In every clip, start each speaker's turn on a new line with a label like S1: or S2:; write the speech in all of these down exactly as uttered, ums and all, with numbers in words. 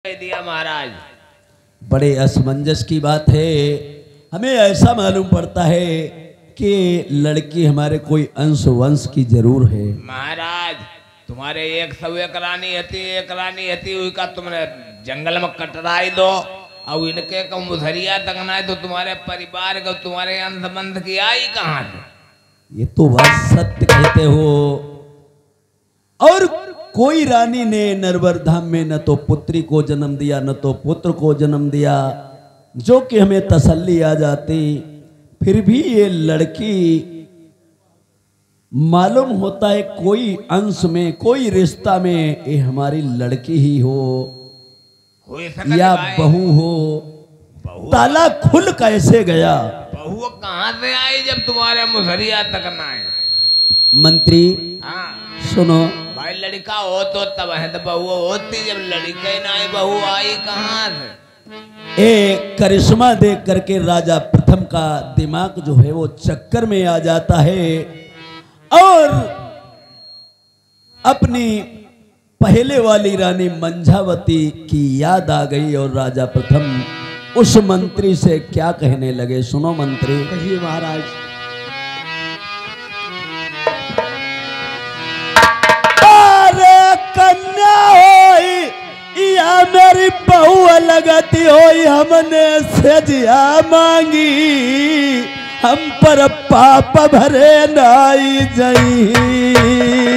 S1: दिया महाराज।
S2: बड़े असमंजस की बात है। हमें ऐसा मालूम पड़ता है कि लड़की हमारे कोई अंश वंश की जरूर है।
S1: महाराज तुम्हारे एक सौ एक रानी हती एक रानी हती हुई का तुमने जंगल में कटराई दो और इनके को मुधरिया तक ना है तो तुम्हारे परिवार को तुम्हारे अंध बंध की आई कहाँ से?
S2: ये तो बात सत्य कहते हो। और कोई रानी ने नरवर धाम में न तो पुत्री को जन्म दिया न तो पुत्र को जन्म दिया, जो कि हमें तसल्ली आ जाती। फिर भी ये लड़की मालूम होता है कोई अंश में कोई रिश्ता में ये हमारी लड़की ही हो,
S1: हो
S2: या बहू हो। ताला खुल कैसे गया?
S1: बहू कहाँ से आई जब तुम्हारे मुधरिया तक ना है?
S2: मंत्री
S1: हाँ
S2: सुनो,
S1: भाई लड़का हो तो तब है तो बहू होती, जब लड़के ना आई बहू आई कहाँ से?
S2: एक करिश्मा देख करके राजा प्रथम का दिमाग जो है वो चक्कर में आ जाता है और अपनी पहले वाली रानी मंझावती की याद आ गई और राजा प्रथम उस मंत्री से क्या कहने लगे। सुनो मंत्री।
S3: कहिए महाराज।
S2: कन्या होई या मेरी बहू लगती होई, हमने सजिया मांगी हम पर पाप भरे नाई जई।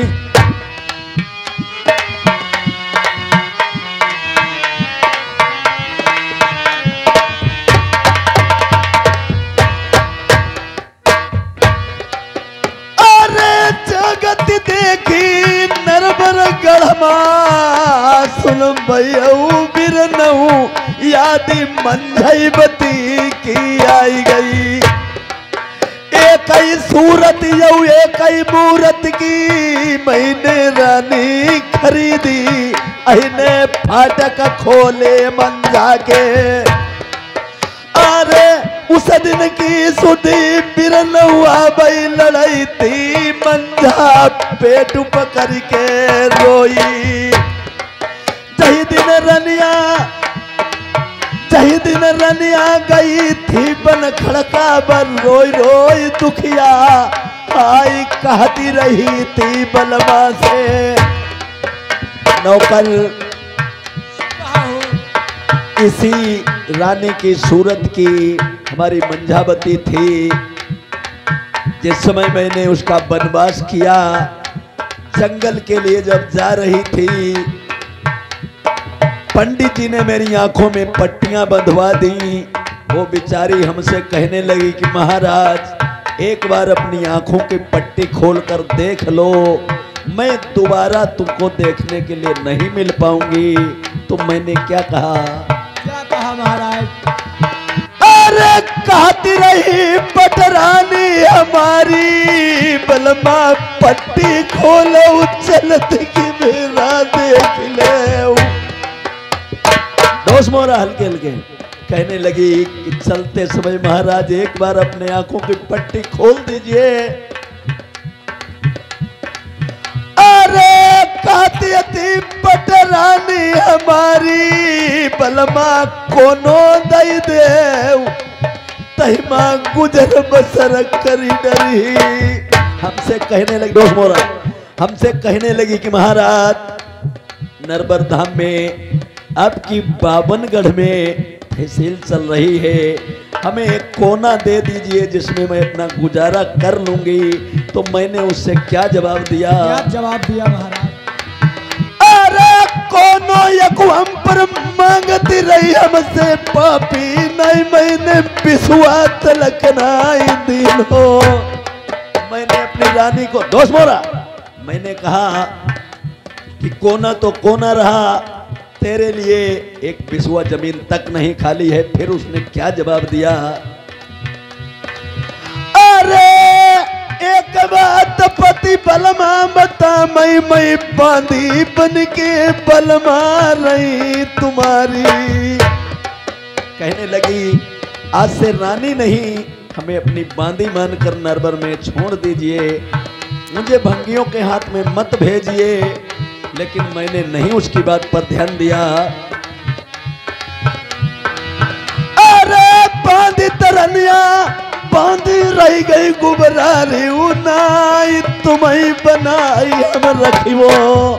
S2: देखी नरबर गढ़मा सुन भयऊ बिरनऊ यादी मंझावती की आई गई। एक ही सूरत यऊ एक ही मूरत की मैंने रानी खरीदी, अहिने फाटक खोले मंझा के। अरे उस दिन की सुधी बिरनौआ बई लड़ाई थी, मंझा पेट पकड़ के रोई। जही दिन रनिया जही दिन रनिया गई थी बन खड़का बन रोई रोई दुखिया, आई कहती रही थी बलमा से। नौकल इसी रानी की सूरत की हमारी मंझावती थी। जिस समय मैंने उसका वनवास किया, जंगल के लिए जब जा रही थी, पंडित जी ने मेरी आंखों में पट्टियां बंधवा दी। वो बेचारी हमसे कहने लगी कि महाराज एक बार अपनी आंखों की पट्टी खोलकर देख लो, मैं दोबारा तुमको देखने के लिए नहीं मिल पाऊंगी। तो मैंने क्या कहा?
S3: क्या कहा महाराज?
S2: अरे कहती रही पटरानी हमारी बलमा पट्टी खोलो चलत की मेरा देख ले। दोस्त मोरा हल्के हल्के कहने लगी कि चलते समय महाराज एक बार अपने आंखों की पट्टी खोल दीजिए। अरे कहती थी पटरानी हमारी बलमा कोनो दई दे, तहिमा गुजर बसर करी डरी। हमसे कहने लगी दोस्त मोरा हमसे कहने लगी कि महाराज नरबर धाम में आपकी बावनगढ़ में तहसील चल रही है, हमें एक कोना दे दीजिए जिसमें मैं अपना गुजारा कर लूंगी। तो मैंने उससे क्या जवाब दिया?
S3: क्या जवाब दिया महाराज?
S2: अरे कोनो यकु हम पर मांगती रही हमसे पापी, नहीं मैंने बिसुआ तलक नाई दिन हो। मैंने अपनी रानी को दोस्त मोरा मैंने कहा कि कोना तो कोना रहा, तेरे लिए एक बिसुआ जमीन तक नहीं खाली है। फिर उसने क्या जवाब दिया? अरे एक बात पति बलमा बता, मई मई बांधी बन के बलमा रही तुम्हारी। कहने लगी आज से रानी नहीं, हमें अपनी बांधी मानकर नरबर में छोड़ दीजिए, मुझे भंगियों के हाथ में मत भेजिए। लेकिन मैंने नहीं उसकी बात पर ध्यान दिया। अरे बांधी तरनिया बांधी रही गई गुबरारी उनाई तुम्हें बनाई हम रखियो।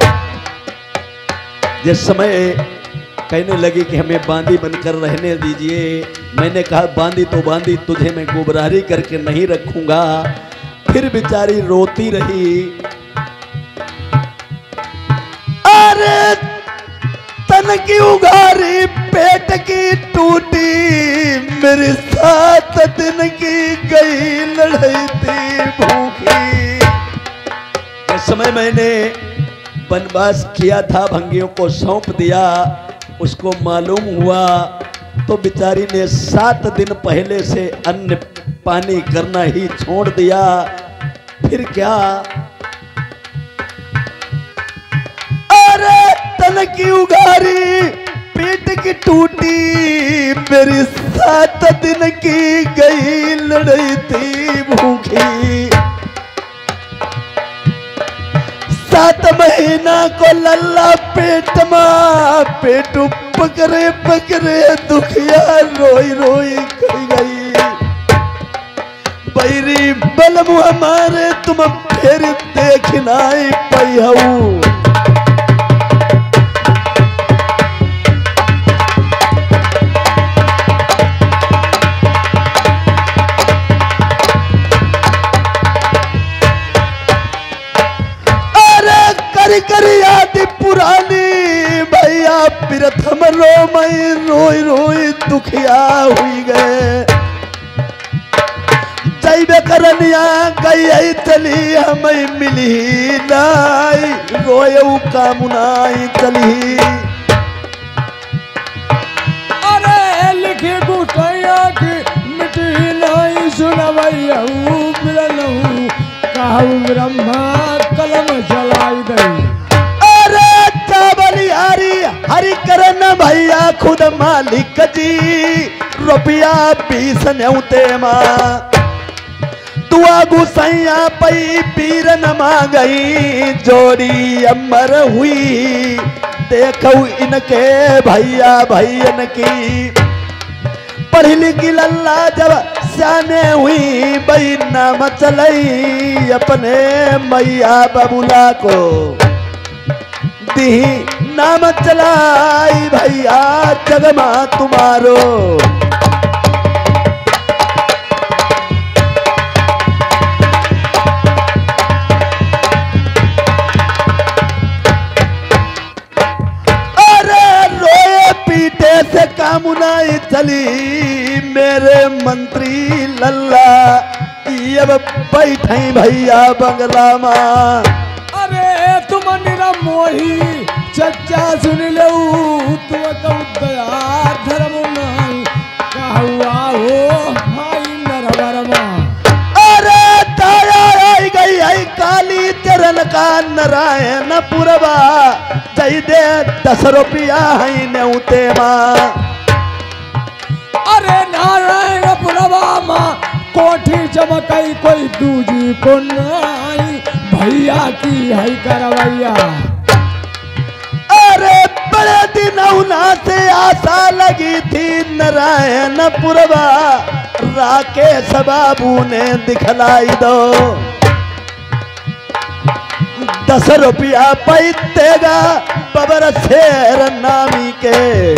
S2: जिस समय कहने लगी कि हमें बांदी बनकर रहने दीजिए, मैंने कहा बांदी तो बांदी, तुझे मैं गुबरारी करके नहीं रखूंगा। फिर बेचारी रोती रही। अरे तन की उगारी पेट की टूटी, मेरी सात दिन की गई लड़ाई थी भूखी। इस समय मैंने वनवास किया था, भंगियों को सौंप दिया, उसको मालूम हुआ तो बेचारी ने सात दिन पहले से अन्न पानी करना ही छोड़ दिया। फिर क्या, अरे तन की उगारी पेट की टूटी, मेरी सात दिन की गई लड़ाई थी भूखी। सात महीना को लल्ला पेट मां, पेट पकड़े पकड़े दुखिया रोई रोई कही गई। बैरी बलम हमारे तुम फिर देखना ही पई। करी याद पुरानी भैया प्रथम रो मई रोई रोई दुखिया हुई गए। जैबे करनिया गई चली हमें मिली नाई, रोयऊ कामुनाई चली।
S3: अरे लिखे गुटैया की मिटी नहीं सुनवैया बिरलहू कहू ब्रह्मा कलम चलाई गई।
S2: अरे चावली हरी हरी करन भैया खुद मालिक जी, रुपया बीस न्यूते माँ दुआ गुसैया पई पीर न मांगई। जोड़ी अमर हुई देखो इनके भैया भैयन की। पढ़ी लिखी लल्ला जब सियाने हुई बई नाम चलई, अपने मैया बबुला को दी नाम चलाई भैया जगमा तुम्हारो। से कामुनाई चली मेरे मंत्री लल्ला, अब बैठे भैया बंगला माँ।
S3: अरे तुम निरा मोही चच्चा सुन लो, तुम दया धर्म नहीं कहवा हो माई नरवरमा।
S2: अरे दया आई गई आई काली चरण का नारायण पुरवा, जय दे दस रुपया है न्यूते माँ।
S3: अरे नारायण पुरवा माँ कोठी चमकई कोई दूजी को नहीं, भैया की है करवैया।
S2: अरे बड़े दिन से आशा लगी थी नारायण पुरवा, राकेश बाबू ने दिखलाई दो। दस रुपया पैतेगा बबर शेर नामी के।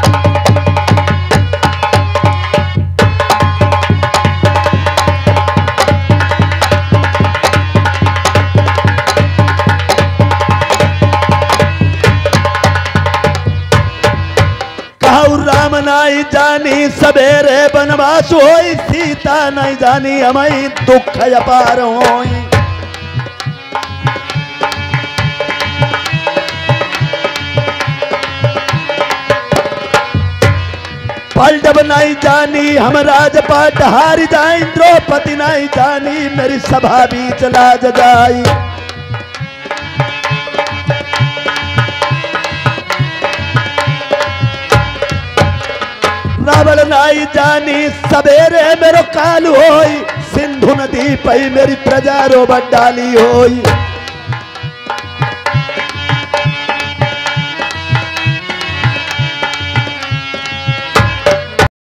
S2: कहू राम नाई जानी सवेरे बनवास होई, सीता नहीं जानी हमें दुख अपार होई। पलटब नहीं जानी हम राजपाट हार जाए, द्रौपदी नहीं जानी मेरी सभा भी चला जाई। रावण नहीं जानी सवेरे मेरो काल होई, सिंधु नदी पई मेरी प्रजा रो डाली होई।